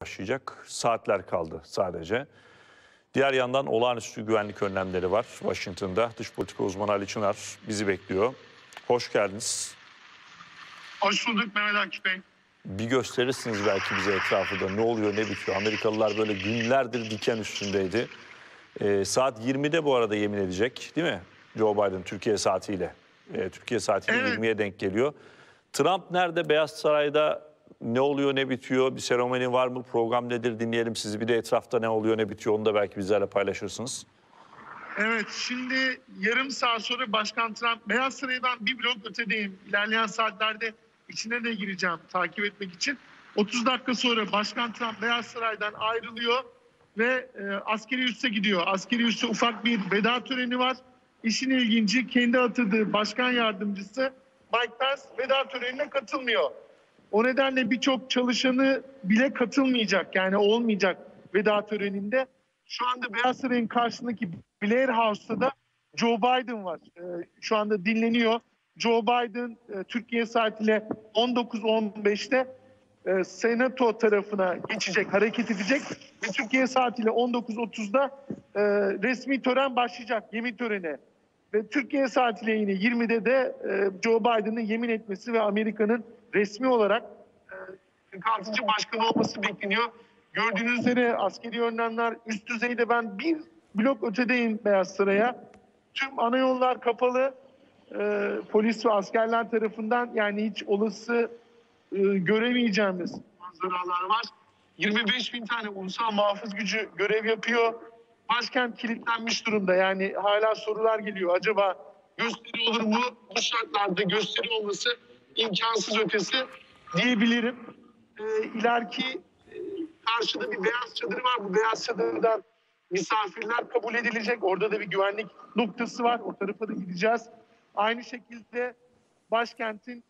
başlayacak. Saatler kaldı sadece. Diğer yandan olağanüstü güvenlik önlemleri var Washington'da. Dış politika uzmanı Ali Çınar bizi bekliyor. Hoş geldiniz. Hoş bulduk Mehmet Akif Bey. Bir gösterirsiniz belki bize etrafında ne oluyor ne bitiyor. Amerikalılar böyle günlerdir diken üstündeydi. Saat 20'de bu arada yemin edecek değil mi? Joe Biden Türkiye saatiyle. Türkiye saatiyle Evet. 20'ye denk geliyor. Trump nerede? Beyaz Saray'da ne oluyor ne bitiyor? Bir seremoni var mı? Program nedir? Dinleyelim sizi. Bir de etrafta ne oluyor ne bitiyor onu da belki bizlerle paylaşırsınız. Evet, şimdi yarım saat sonra Başkan Trump Beyaz Saray'dan bir blok ötedeyim. İlerleyen saatlerde içine de gireceğim takip etmek için. 30 dakika sonra Başkan Trump Beyaz Saray'dan ayrılıyor ve askeri üsse gidiyor. Askeri üsse ufak bir veda töreni var. İşin ilginci kendi atadığı başkan yardımcısı Mike Pence veda törenine katılmıyor. O nedenle birçok çalışanı bile katılmayacak, yani olmayacak veda töreninde. Şu anda Beyaz Saray'ın karşısındaki Blair House'ta da Joe Biden var. Şu anda dinleniyor. Joe Biden Türkiye saatiyle 19.15'te Senato tarafına geçecek, hareket edecek ve Türkiye saatiyle 19.30'da resmi tören başlayacak, yemin töreni. Ve Türkiye saatiyle yine 20'de de Joe Biden'ın yemin etmesi ve Amerika'nın resmi olarak 46. başkanı olması bekleniyor. Gördüğünüz üzere askeri önlemler üst düzeyde. Ben bir blok ötedeyim Beyaz Saray'a. Tüm ana yollar kapalı. Polis ve askerler tarafından, yani hiç olası göremeyeceğimiz manzaralar var. 25 bin tane ulusal muhafız gücü görev yapıyor. Başkent kilitlenmiş durumda. Yani hala sorular geliyor. Acaba gösteri olur mu? Bu şartlarda gösteri olması imkansız ötesi diyebilirim. İleriki karşıda bir beyaz çadır var. Bu beyaz çadırdan misafirler kabul edilecek. Orada da bir güvenlik noktası var. O tarafa da gideceğiz. Aynı şekilde başkentin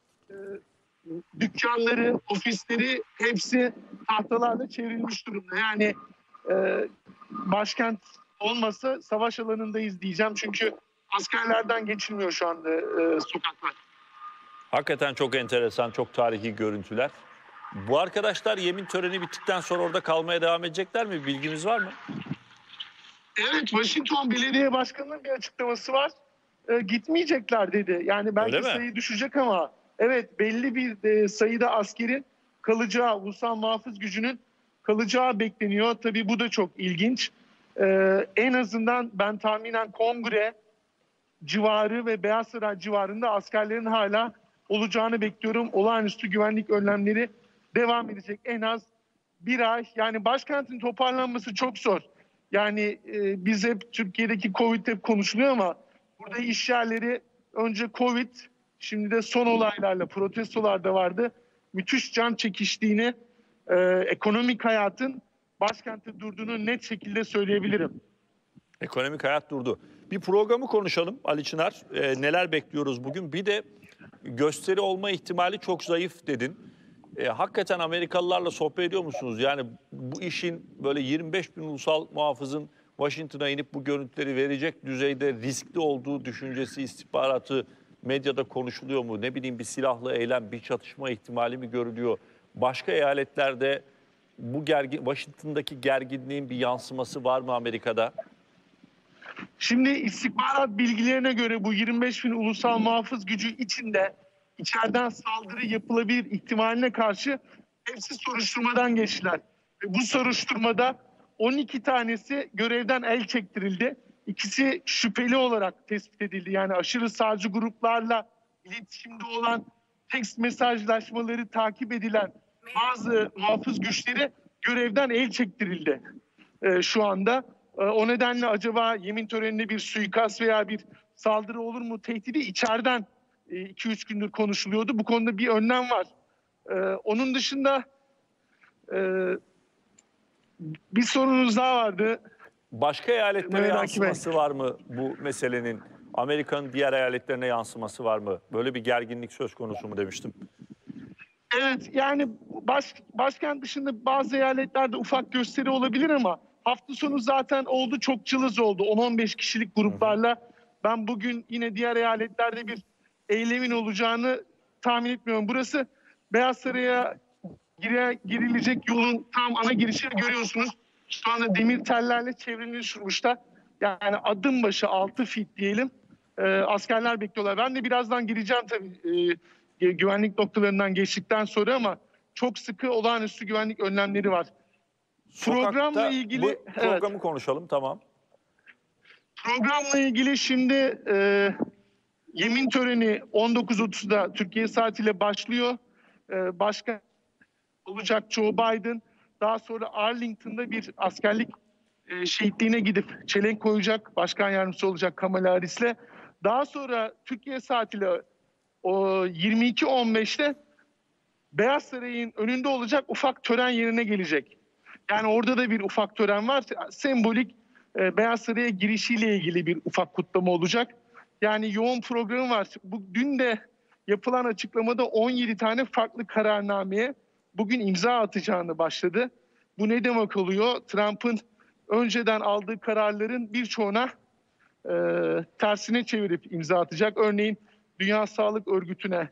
dükkanları, ofisleri hepsi tahtalarla çevrilmiş durumda. Yani başkent olmasa savaş alanındayız diyeceğim. Çünkü askerlerden geçilmiyor şu anda sokaklar. Hakikaten çok enteresan, çok tarihi görüntüler. Bu arkadaşlar yemin töreni bittikten sonra orada kalmaya devam edecekler mi? Bilgimiz var mı? Evet, Washington Belediye Başkanı'nın bir açıklaması var. Gitmeyecekler dedi. Yani belki sayı düşecek ama evet, belli bir sayıda askerin kalacağı, ulusal muhafız gücünün kalacağı bekleniyor. Tabii bu da çok ilginç. En azından ben tahminen Kongre civarı ve Beyaz Saray civarında askerlerin hala olacağını bekliyorum. Olağanüstü güvenlik önlemleri devam edecek en az bir ay. Yani başkentin toparlanması çok zor. Yani biz hep Türkiye'deki Covid hep konuşuluyor ama burada iş yerleri önce Covid, şimdi de son olaylarla, protestolar da vardı. Müthiş can çekiştiğini, ekonomik hayatın başkentte durduğunu net şekilde söyleyebilirim. Ekonomik hayat durdu. Bir programı konuşalım Ali Çınar. Neler bekliyoruz bugün? Bir de gösteri olma ihtimali çok zayıf dedin. Hakikaten Amerikalılarla sohbet ediyor musunuz? Yani bu işin böyle 25 bin ulusal muhafızın Washington'a inip bu görüntüleri verecek düzeyde riskli olduğu düşüncesi, istihbaratı medyada konuşuluyor mu? Ne bileyim, bir silahlı eylem, bir çatışma ihtimali mi görülüyor? Başka eyaletlerde bu Washington'daki gerginliğin bir yansıması var mı Amerika'da? Şimdi istihbarat bilgilerine göre bu 25 bin ulusal muhafız gücü içeriden saldırı yapılabilir ihtimaline karşı hepsi soruşturmadan geçtiler. Ve bu soruşturmada 12 tanesi görevden el çektirildi. İkisi şüpheli olarak tespit edildi. Yani aşırı sağcı gruplarla iletişimde olan, tekst mesajlaşmaları takip edilen bazı muhafız güçleri görevden el çektirildi şu anda. O nedenle acaba yemin töreninde bir suikast veya bir saldırı olur mu tehdidi içeriden 2-3 gündür konuşuluyordu. Bu konuda bir önlem var. Onun dışında bir sorunuz daha vardı. Başka eyaletlere Mehmet yansıması var mı bu meselenin? Amerika'nın diğer eyaletlerine yansıması var mı? Böyle bir gerginlik söz konusu mu demiştim. Evet, yani başkent dışında bazı eyaletlerde ufak gösteri olabilir ama hafta sonu zaten oldu, çok cılız oldu 10-15 kişilik gruplarla. Ben bugün yine diğer eyaletlerde bir eylemin olacağını tahmin etmiyorum. Burası Beyaz Saray'a girilecek yolun tam ana girişini görüyorsunuz. Şu anda demir tellerle çevrilmiş durumda. Yani adım başı 6 fit diyelim. Askerler bekliyorlar. Ben de birazdan gireceğim tabii güvenlik noktalarından geçtikten sonra ama çok sıkı olağanüstü güvenlik önlemleri var. Programla ilgili bu programı konuşalım, tamam. Programla ilgili şimdi yemin töreni 19.30'da Türkiye saatiyle başlıyor. Başkan olacak Joe Biden. Daha sonra Arlington'da bir askerlik şehitliğine gidip çelenk koyacak. Başkan yardımcısı olacak Kamala Harris'le. Daha sonra Türkiye saatiyle 22.15'te Beyaz Saray'ın önünde olacak ufak tören yerine gelecek. Yani orada da bir ufak tören var. Sembolik Beyaz Saray'a girişiyle ilgili bir ufak kutlama olacak. Yani yoğun programı var. Dün de yapılan açıklamada 17 tane farklı kararnameye bugün imza atacağını başladı. Bu ne demek oluyor? Trump'ın önceden aldığı kararların birçoğuna tersine çevirip imza atacak. Örneğin Dünya Sağlık Örgütü'ne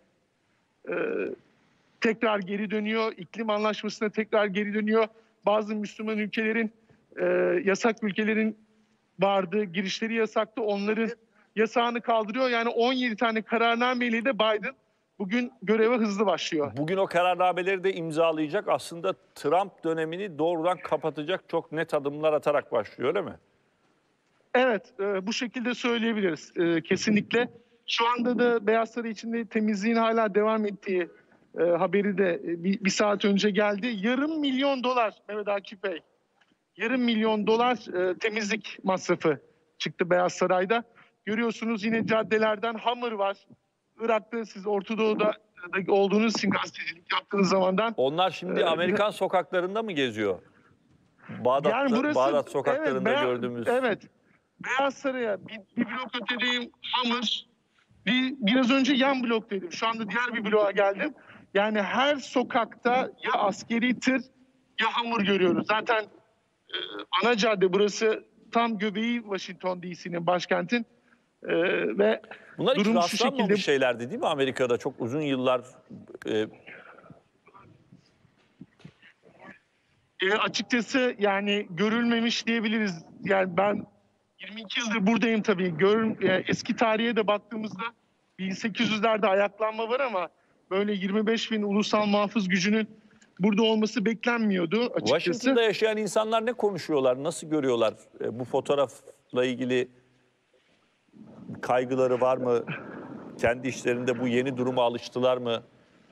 tekrar geri dönüyor. İklim Anlaşması'na tekrar geri dönüyor. Bazı Müslüman ülkelerin, yasak ülkelerin vardı, girişleri yasaktı. Onların yasağını kaldırıyor. Yani 17 tane kararnameyle de Biden bugün göreve hızlı başlıyor. Bugün o kararnameleri de imzalayacak. Aslında Trump dönemini doğrudan kapatacak çok net adımlar atarak başlıyor, öyle mi? Evet, bu şekilde söyleyebiliriz kesinlikle. Şu anda da Beyaz Saray içinde temizliğin hala devam ettiği haberi de bir saat önce geldi. $500.000 Mehmet Akif Bey. $500.000 temizlik masrafı çıktı Beyaz Saray'da. Görüyorsunuz yine caddelerden hamur var. Irak'ta siz Orta Doğu'da olduğunuz için gazetecilik yaptığınız zamandan. Onlar şimdi Amerikan sokaklarında mı geziyor? Bağdat sokaklarında gördüğümüz. Evet. Beyaz Saray'a bir blok ötedeyim hamur. Biraz önce yan blok dedim. Şu anda diğer bir bloğa geldim. Yani her sokakta ya askeri tır ya hamur görüyoruz. Zaten ana cadde burası tam göbeği Washington DC'nin, başkentin. Ve bunlar hiç durum şu şekilde. rastlanmamış şeylerdi değil mi Amerika'da? Çok uzun yıllar. Açıkçası yani görülmemiş diyebiliriz. Yani ben 22 yıldır buradayım tabii. Eski tarihe de baktığımızda 1800'lerde ayaklanma var ama böyle 25.000 ulusal muhafız gücünün burada olması beklenmiyordu açıkçası. Washington'da yaşayan insanlar ne konuşuyorlar, nasıl görüyorlar? Bu fotoğrafla ilgili kaygıları var mı? Kendi işlerinde bu yeni duruma alıştılar mı?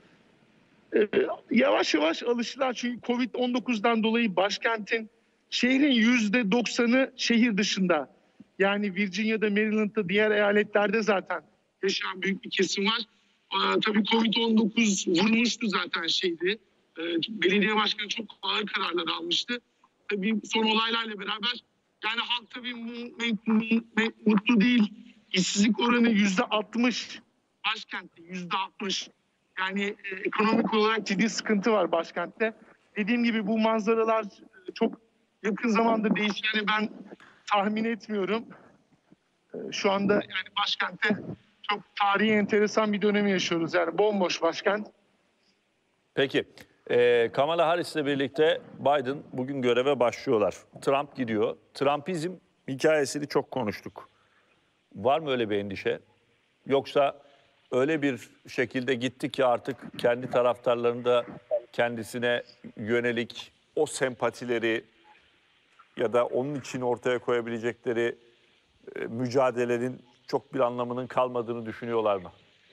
Yavaş yavaş alıştılar çünkü Covid-19'dan dolayı başkentin, şehrin %90'ı şehir dışında. Yani Virginia'da, Maryland'da, diğer eyaletlerde zaten yaşayan büyük bir kesim var. Tabii Covid-19 vurmuştu zaten şeydi. Belediye başkanı çok ağır kararlar almıştı. Tabii son olaylarla beraber yani halk tabii mutlu değil. İşsizlik oranı %60. Başkentte %60. Yani ekonomik olarak ciddi sıkıntı var başkentte. Dediğim gibi bu manzaralar çok yakın zamanda değişeceğini ben tahmin etmiyorum. Şu anda yani başkentte çok tarihi enteresan bir dönemi yaşıyoruz. Yani bomboş başkent. Peki. Kamala Harris'le birlikte Biden bugün göreve başlıyorlar. Trump gidiyor. Trumpizm hikayesini çok konuştuk. Var mı öyle bir endişe? Yoksa öyle bir şekilde gitti ki artık kendi taraftarlarını da kendisine yönelik o sempatileri ya da onun için ortaya koyabilecekleri mücadelenin çok bir anlamının kalmadığını düşünüyorlar mı?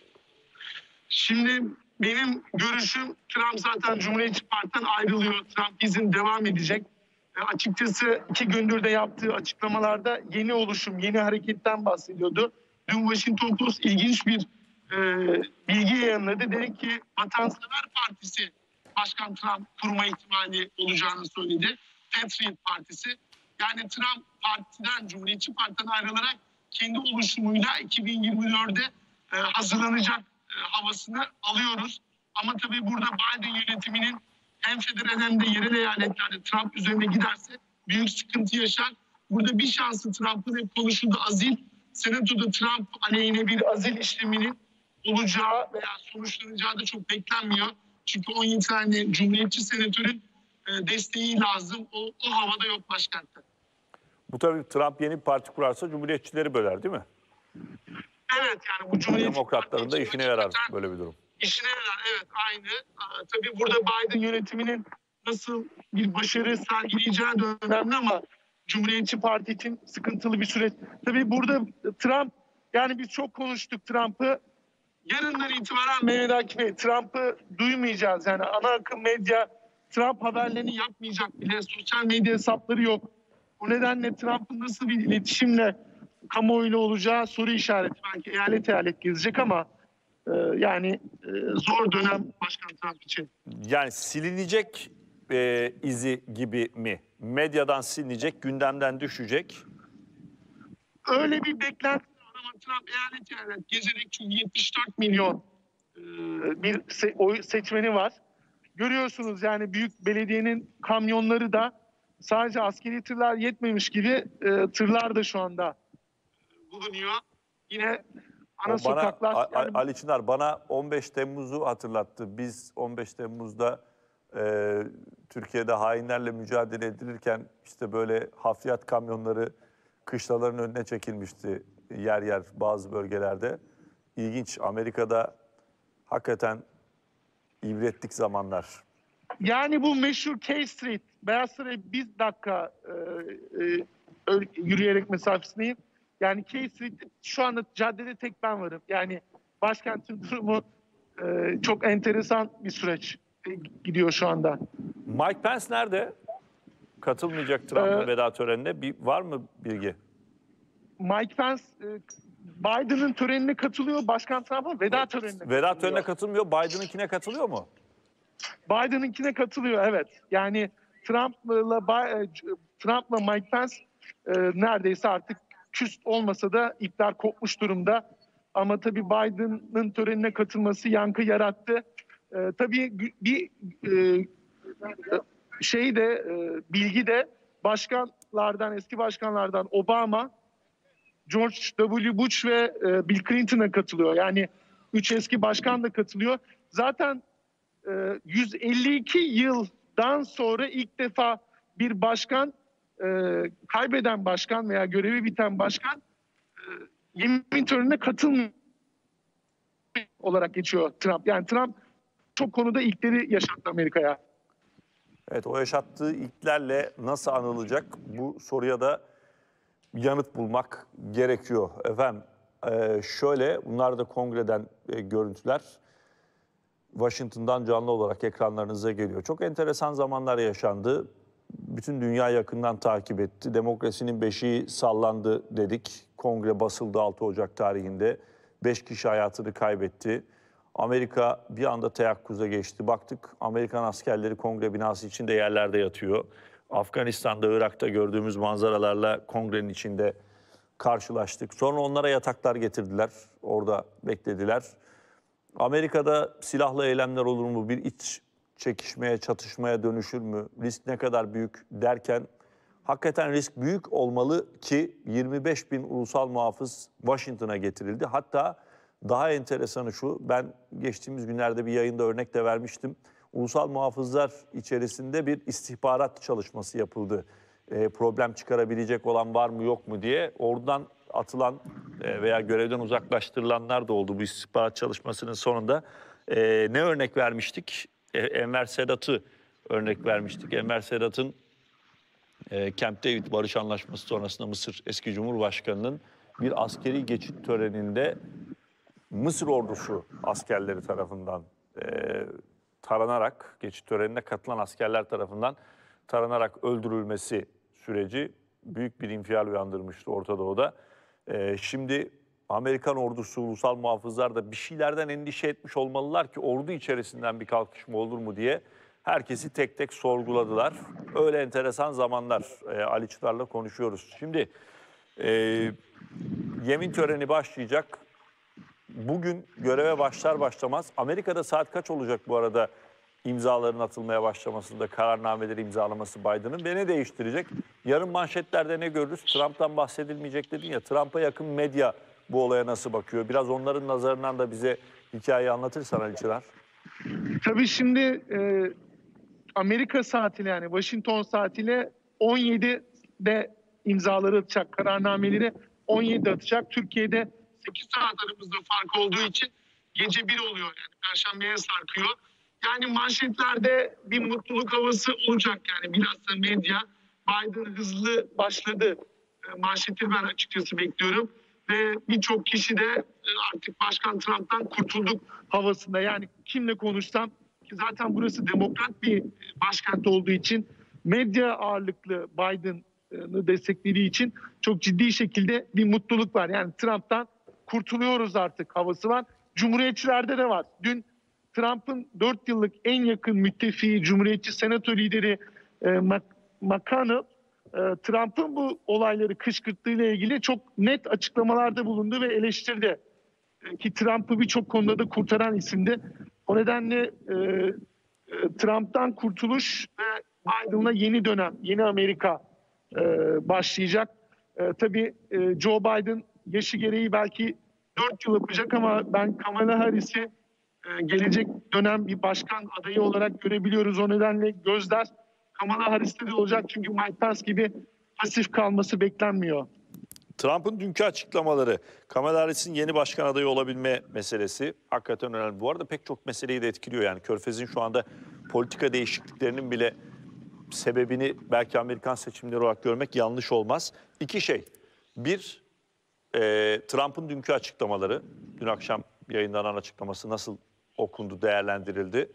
Şimdi benim görüşüm Trump zaten Cumhuriyetçi Parti'den ayrılıyor. Trumpizm devam edecek. Açıkçası 2 gündür de yaptığı açıklamalarda yeni oluşum, yeni hareketten bahsediyordu. Dün Washington Post ilginç bir bilgi yayınladı. Dedi ki Vatansever Partisi Başkan Trump kurma ihtimali olacağını söyledi. Patriot Partisi. Yani Trump partiden, Cumhuriyetçi Parti'den ayrılarak kendi oluşumuyla 2024'de hazırlanacak havasını alıyoruz. Ama tabii burada Biden yönetiminin hem federal hem de yerel eyaletlerde Trump üzerine giderse büyük sıkıntı yaşar. Burada bir şansı Trump'ın hep konuşulduğu azil, Senato'da Trump aleyhine bir azil işleminin olacağı veya sonuçlanacağı da çok beklenmiyor. Çünkü 17 tane Cumhuriyetçi senatörün desteği lazım. O havada yok başkentte. Bu tabii Trump yeni bir parti kurarsa Cumhuriyetçileri böler değil mi? Evet, yani bu Cumhuriyetçi Demokratların da işine yarar böyle bir durum. İşine yarar, evet, aynı. Tabii burada Biden yönetiminin nasıl bir başarı sergileyeceği de önemli ama Cumhuriyetçi Parti için sıkıntılı bir süreç. Tabii burada Trump, yani biz çok konuştuk Trump'ı. Yarından itibaren Mehmet Akif Bey, Trump'ı duymayacağız. Yani ana akım medya Trump haberlerini yapmayacak bile. Sosyal medya hesapları yok. Bu nedenle Trump'ın nasıl bir iletişimle kamuoyuyla olacağı soru işareti. Belki eyalet eyalet gezecek ama yani zor dönem Başkan Trump için. Yani silinecek izi gibi mi? Medyadan silinecek, gündemden düşecek. Öyle bir beklenti var ama Trump eyalet eyalet gezerek, çünkü 74 milyon bir oy seçmeni var. Görüyorsunuz yani büyük belediyenin kamyonları da sadece askeri tırlar yetmemiş gibi tırlar da şu anda bulunuyor. Yine ana sokaklar. Yani... Ali Çınar bana 15 Temmuz'u hatırlattı. Biz 15 Temmuz'da Türkiye'de hainlerle mücadele edilirken işte böyle hafriyat kamyonları kışlaların önüne çekilmişti yer yer bazı bölgelerde. İlginç. Amerika'da hakikaten ibretlik zamanlar. Yani bu meşhur K Street, Beyaz Saray 1 dakika yürüyerek mesafesindeyim. Yani K Street, şu anda caddede tek ben varım. Yani başkentin durumu çok enteresan bir süreç gidiyor şu anda. Mike Pence nerede? Katılmayacak Trump'ın veda törenine. Var mı bilgi? Mike Pence Biden'ın törenine katılıyor. Başkan Trump'ın veda törenine katılıyor. Veda törenine katılmıyor. Biden'ınkine katılıyor mu? Biden'ınkine katılıyor, evet. Yani Trump'la Mike Pence neredeyse artık küs olmasa da ipler kopmuş durumda. Ama tabii Biden'ın törenine katılması yankı yarattı. Tabii bir bilgi de başkanlardan, eski başkanlardan Obama, George W. Bush ve Bill Clinton'a katılıyor. Yani 3 eski başkan da katılıyor. Zaten 152 yıldan sonra ilk defa bir başkan, kaybeden başkan veya görevi biten başkan yemin törenine katılmıyor olarak geçiyor Trump. Yani Trump çok konuda ilkleri yaşattı Amerika'ya. Evet, o yaşattığı ilklerle nasıl anılacak, bu soruya da yanıt bulmak gerekiyor. Efendim şöyle, bunlar da kongreden görüntüler. Washington'dan canlı olarak ekranlarınıza geliyor. Çok enteresan zamanlar yaşandı. Bütün dünya yakından takip etti. Demokrasinin beşiği sallandı dedik. Kongre basıldı 6 Ocak tarihinde. 5 kişi hayatını kaybetti. Amerika bir anda teyakkuza geçti. Baktık Amerikan askerleri kongre binası içinde yerlerde yatıyor. Afganistan'da, Irak'ta gördüğümüz manzaralarla kongrenin içinde karşılaştık. Sonra onlara yataklar getirdiler. Orada beklediler. Amerika'da silahlı eylemler olur mu? Bir iç çekişmeye, çatışmaya dönüşür mü? Risk ne kadar büyük derken hakikaten risk büyük olmalı ki 25 bin ulusal muhafız Washington'a getirildi. Hatta daha enteresanı şu, ben geçtiğimiz günlerde bir yayında örnek de vermiştim. Ulusal muhafızlar içerisinde bir istihbarat çalışması yapıldı. Problem çıkarabilecek olan var mı yok mu diye. Oradan atılan veya görevden uzaklaştırılanlar da oldu bu istihbarat çalışmasının sonunda. Ne örnek vermiştik? Enver Sedat'ı örnek vermiştik. Enver Sedat'ın Camp David Barış Anlaşması sonrasında Mısır eski Cumhurbaşkanı'nın bir askeri geçit töreninde Mısır ordusu askerleri tarafından taranarak, geçit törenine katılan askerler tarafından taranarak öldürülmesi süreci büyük bir infial uyandırmıştı Orta Doğu'da. Şimdi Amerikan ordusu, ulusal muhafızlar da bir şeylerden endişe etmiş olmalılar ki ordu içerisinden bir kalkışma olur mu diye herkesi tek tek sorguladılar. Öyle enteresan zamanlar. Ali Çınar'la konuşuyoruz. Şimdi yemin töreni başlayacak. Bugün göreve başlar başlamaz. Amerika'da saat kaç olacak bu arada imzaların atılmaya başlamasında, kararnameleri imzalaması Biden'ın ve ne değiştirecek? Yarın manşetlerde ne görürüz? Trump'tan bahsedilmeyecek dedin ya. Trump'a yakın medya bu olaya nasıl bakıyor? Biraz onların nazarından da bize hikayeyi anlatırsan Ali Çınar. Tabii şimdi Amerika saatiyle, yani Washington saatiyle 17'de imzaları atacak, kararnameleri 17'de atacak. Türkiye'de 8 saat aramızda fark olduğu için gece 1 oluyor, yani Perşembe'ye sarkıyor. Yani manşetlerde bir mutluluk havası olacak, yani bilhassa medya. Biden hızlı başladı manşeti ben açıkçası bekliyorum. Ve birçok kişi de artık Başkan Trump'tan kurtulduk havasında. Yani kimle konuşsam, ki zaten burası demokrat bir başkent olduğu için, medya ağırlıklı Biden'ı desteklediği için çok ciddi şekilde bir mutluluk var. Yani Trump'tan kurtuluyoruz artık havası var. Cumhuriyetçilerde de var. Dün Trump'ın 4 yıllık en yakın müttefiği, Cumhuriyetçi Senato lideri McConnell, Trump'ın bu olayları kışkırttığıyla ilgili çok net açıklamalarda bulundu ve eleştirdi. Ki Trump'ı birçok konuda da kurtaran isimdi. O nedenle Trump'tan kurtuluş ve Biden'la yeni dönem, yeni Amerika başlayacak. Tabii Joe Biden yaşı gereği belki 4 yıl yapacak ama ben Kamala Harris'i gelecek dönem bir başkan adayı olarak görebiliyoruz. O nedenle gözler Kamala Harris'te de olacak, çünkü Mike Pence gibi pasif kalması beklenmiyor. Trump'ın dünkü açıklamaları, Kamala Harris'in yeni başkan adayı olabilme meselesi hakikaten önemli. Bu arada pek çok meseleyi de etkiliyor. Yani Körfez'in şu anda politika değişikliklerinin bile sebebini belki Amerikan seçimleri olarak görmek yanlış olmaz. İki şey. Bir, Trump'ın dünkü açıklamaları, dün akşam yayınlanan açıklaması nasıl okundu, değerlendirildi?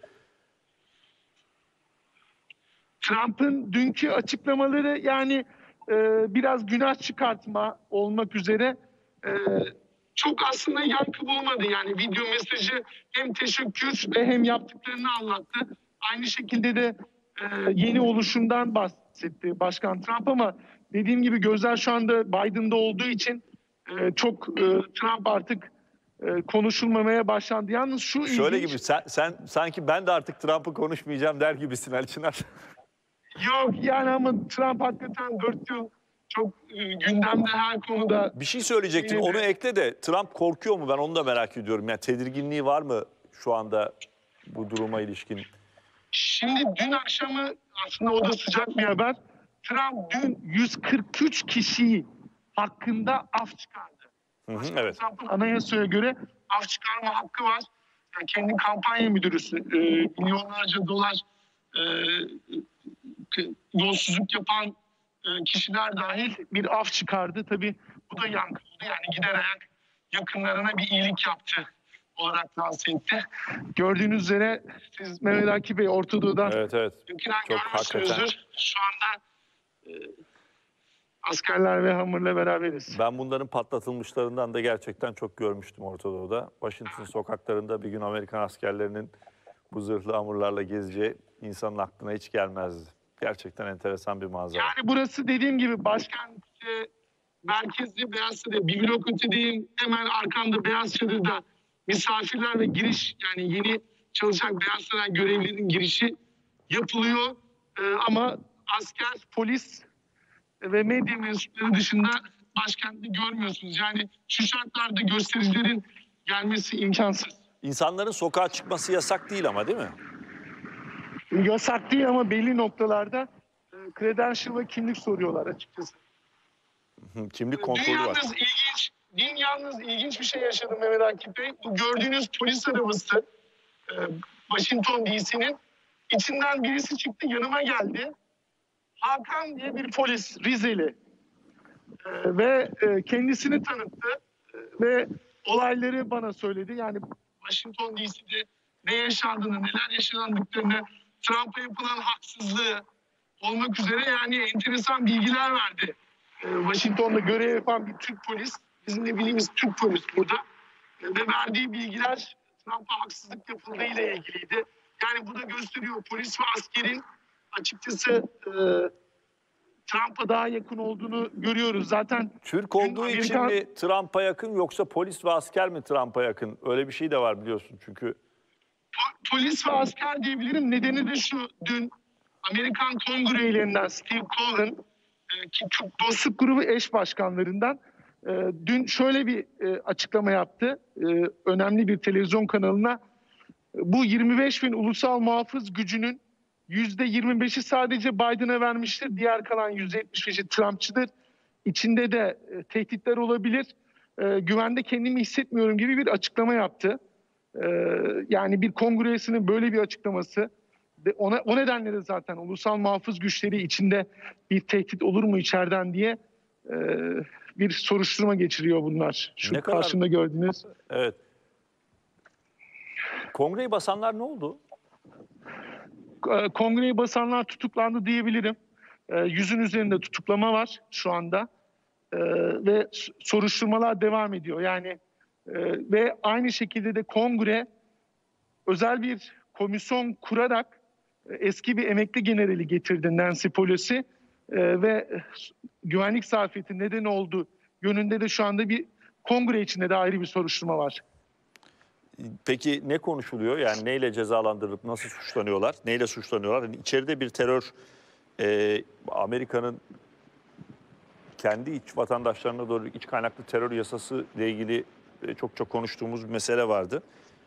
Trump'ın dünkü açıklamaları yani biraz günah çıkartma olmak üzere çok aslında yankı bulmadı. Yani video mesajı hem teşekkür ve hem yaptıklarını anlattı. Aynı şekilde de yeni oluşumdan bahsetti Başkan Trump, ama dediğim gibi gözler şu anda Biden'da olduğu için çok Trump artık konuşulmamaya başlandı. Yalnız şu Şöyle ilginç. gibi, sen sanki ben de artık Trump'ı konuşmayacağım der gibisin Ali Çınar. Yok yani, ama Trump hakikaten 4 yıl çok gündemde her konuda. Bir şey söyleyecektin, onu ekle de Trump korkuyor mu? Ben onu da merak ediyorum. Yani tedirginliği var mı şu anda bu duruma ilişkin? Şimdi dün akşamı, aslında o da sıcak bir haber. Trump dün 143 kişi hakkında af çıkardı. Evet. Trump'ın anayasaya göre af çıkarma hakkı var. Yani kendi kampanya müdürüsü, milyonlarca dolar yolsuzluk yapan kişiler dahil bir af çıkardı. Tabii bu da yankı oldu. Yani gider ayak yakınlarına bir iyilik yaptı olarak lanse etti. Gördüğünüz üzere siz Mehmet Akif Bey Orta Doğu'dan Evet. yakından Çok görmüşsünüzdür. Şu anda askerler ve hamurla beraberiz. Ben bunların patlatılmışlarından da gerçekten çok görmüştüm Orta Doğu'da. Washington sokaklarında bir gün Amerikan askerlerinin bu zırhlı hamurlarla gezeceği insanın aklına hiç gelmezdi. Gerçekten enteresan bir manzara. Yani burası dediğim gibi başkent merkezli, Beyaz Saray, bir blok ötedeyim. Hemen arkamda Beyaz Çadır'da misafirler ve giriş, yani yeni çalışacak Beyaz Saray görevlilerinin girişi yapılıyor. Ama asker, polis ve medya mensupları dışında başkentte görmüyorsunuz. Yani şu şartlarda göstericilerin gelmesi imkansız. İnsanların sokağa çıkması yasak değil ama, değil mi? Yasak değil ama belli noktalarda credential ve kimlik soruyorlar açıkçası. Kimlik kontrolü var. Dün yalnız ilginç bir şey yaşadım Mehmet Akif Bey. Bu gördüğünüz polis arabası Washington DC'nin içinden birisi çıktı, yanıma geldi. Hakan diye bir polis, Rizeli. Ve kendisini tanıttı ve olayları bana söyledi. Yani Washington DC'de ne yaşandığını, neler yaşandıklarını, Trump'a yapılan haksızlığı olmak üzere yani enteresan bilgiler verdi. Washington'da görev yapan bir Türk polis, bizim de bildiğimiz Türk polis burada. Ve verdiği bilgiler Trump'a haksızlık yapıldığı ile ilgiliydi. Yani bu da gösteriyor, polis ve askerin açıkçası Trump'a daha yakın olduğunu görüyoruz. Zaten Türk olduğu için mi Trump'a yakın, yoksa polis ve asker mi Trump'a yakın? Öyle bir şey de var biliyorsun çünkü. Polis ve asker diyebilirim. Nedeni de şu: dün Amerikan Kongre üyelerinden Steve Cohen, ki çok dostluk grubu eş başkanlarından, dün şöyle bir açıklama yaptı. Önemli bir televizyon kanalına. Bu 25 bin ulusal muhafız gücünün %25'i sadece Biden'a vermiştir. Diğer kalan %75'i Trumpçıdır. İçinde de tehditler olabilir. Güvende kendimi hissetmiyorum gibi bir açıklama yaptı. Yani bir kongre üyesinin böyle bir açıklaması. O nedenle de zaten ulusal muhafız güçleri içinde bir tehdit olur mu içeriden diye bir soruşturma geçiriyor bunlar. Şu Ne kadar- karşımda gördüğünüz. Evet. Kongreyi basanlar ne oldu? Kongreyi basanlar tutuklandı diyebilirim. 100'ün üzerinde tutuklama var şu anda. Ve soruşturmalar devam ediyor. Yani ve aynı şekilde de kongre özel bir komisyon kurarak eski bir emekli generali getirdi, Nancy Pelosi, ve güvenlik zafiyeti neden oldu yönünde de şu anda bir kongre içinde de ayrı bir soruşturma var. Peki ne konuşuluyor? Yani neyle cezalandırılıp nasıl suçlanıyorlar? Neyle suçlanıyorlar? Yani içeride bir terör, Amerika'nın kendi iç vatandaşlarına doğru iç kaynaklı terör yasası ile ilgili çok konuştuğumuz bir mesele vardı.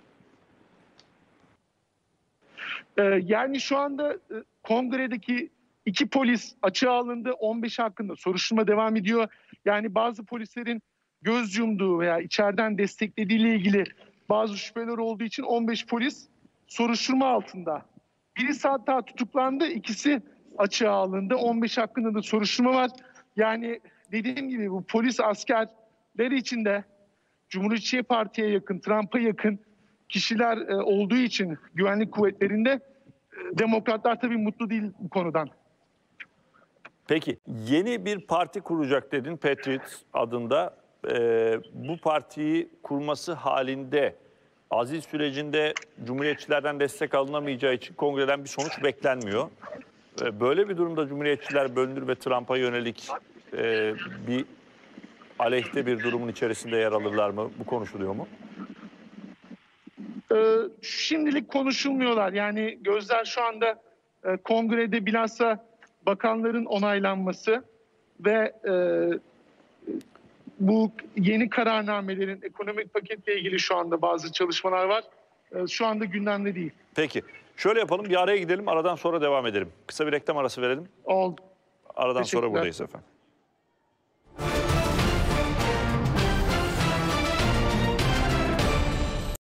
Yani şu anda kongredeki 2 polis açığa alındı. 15 hakkında soruşturma devam ediyor. Yani bazı polislerin göz yumduğu veya içeriden desteklediğiyle ilgili bazı şüpheler olduğu için 15 polis soruşturma altında. Birisi hatta tutuklandı, ikisi açığa alındı. 15 hakkında da soruşturma var. Yani dediğim gibi bu polis askerleri içinde Cumhuriyetçi Parti'ye yakın, Trump'a yakın kişiler olduğu için güvenlik kuvvetlerinde demokratlar tabii mutlu değil bu konudan. Peki yeni bir parti kuracak dedin, Patriots adında. Bu partiyi kurması halinde azil sürecinde Cumhuriyetçilerden destek alınamayacağı için kongreden bir sonuç beklenmiyor. Böyle bir durumda Cumhuriyetçiler bölünür ve Trump'a yönelik bir aleyhte bir durumun içerisinde yer alırlar mı? Bu konuşuluyor mu? Şimdilik konuşulmuyorlar. Yani gözler şu anda kongrede bilhassa bakanların onaylanması ve bu yeni kararnamelerin ekonomik paketle ilgili şu anda bazı çalışmalar var. Şu anda gündemde değil. Peki. Şöyle yapalım, bir araya gidelim, aradan sonra devam edelim. Kısa bir reklam arası verelim. Oldu. Aradan sonra Teşekkürler. buradayız efendim.